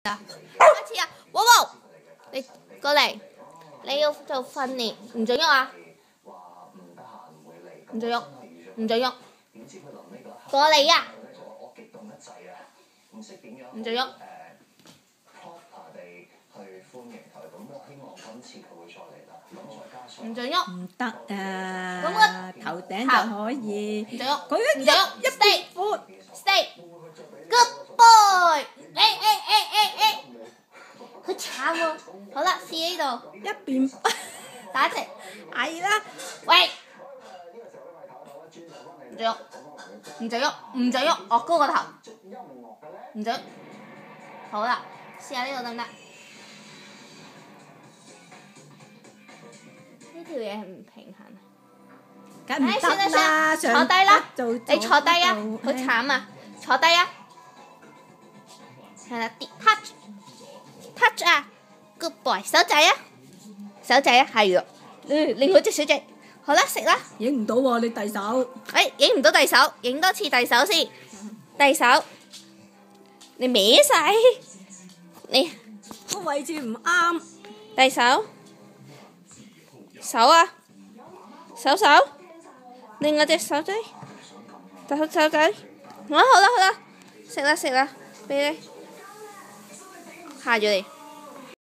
開始啊！寶寶，你過嚟，你要做訓練，唔准喐啊！唔准喐，唔准喐，過嚟呀！唔准喐。唔准喐。 唔得啊！咁我頭頂就可以。 唔准喐。 佢唔准喐。 一邊闊。 Stay。Good boy。好慘喎！好啦，試呢度。 一邊打直。 係啦。 喂。唔准喐。唔准喐。唔准喐。我高個頭。唔准。好啦，試下呢度得唔得？呢條嘢係唔平衡啊！ 梗唔得啦， 坐低啦，你坐低啊！好係慘啊！坐低啊！係啦，跌 touch 啊 ，good boy， 手仔啊，手仔啊，係啊，另外隻手仔，好啦，食啦。 影唔到喎，你遞手。 影唔到遞手，影多次遞手先，遞手，你歪晒，你個位置唔啱。 遞手，手啊，手，另外隻手仔，手仔，好啦，食啦，俾你，下咗你。